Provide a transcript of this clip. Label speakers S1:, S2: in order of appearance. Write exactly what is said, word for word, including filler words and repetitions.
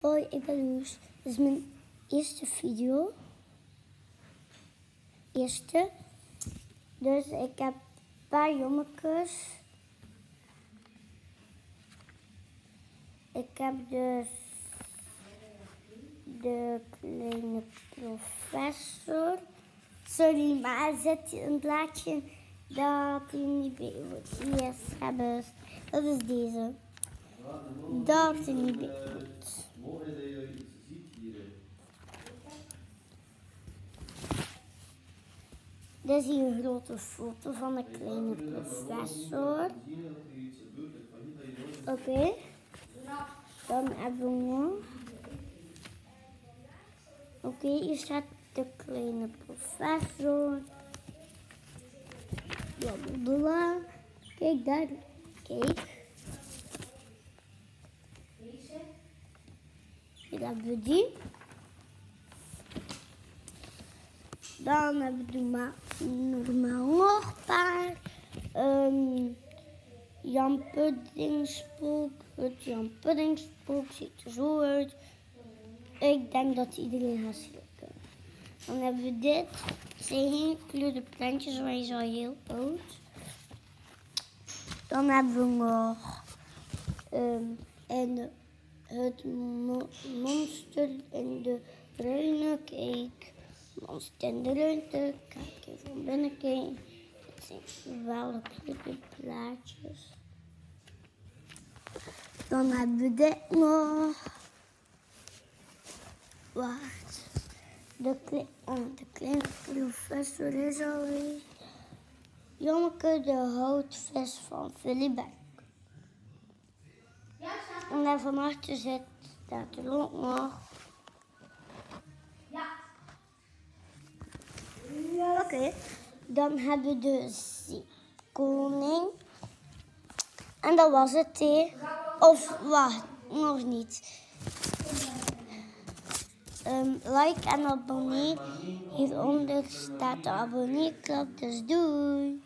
S1: Hoi, ik ben Loes. Dit is mijn eerste video. Eerste. Dus ik heb een paar jongetjes. Ik heb dus de kleine professor. Sorry, maar er zit een blaadje dat je niet weet wat die is hebben. Dat is deze. Dat je niet weet. Dit is hier een grote foto van de kleine professor. Oké. Okay. Dan hebben we nog. Oké, okay, hier staat de kleine professor. Blablabla. Kijk daar. Kijk. Hier hebben we die. Dan hebben we maar normaal nog een paar. Um, Jan Puddingspook. Het Jan Puddingspook ziet er zo uit. Ik denk dat iedereen gaat schrikken. Dan hebben we dit. Het zijn geen gekleurde plantjes, maar hij is al heel oud. Dan hebben we nog um, en het mo monster in de ruimte. Kijk. Monster in de ruimte. Kijk even van binnen kijken. Dit zijn wel gekleurde plaatjes. Dan hebben we dit nog. Wacht. De, kle oh, de kleine professor is alweer. Jommeke, de houtvis van Philibert. En daar van achter zit, staat er ook nog. Ja. Oké. Okay. Dan hebben we de zeekoning. En dat was het, hè. Of wacht, nog niet. Um, like en abonnee. Hieronder staat de abonneeknop, dus doei!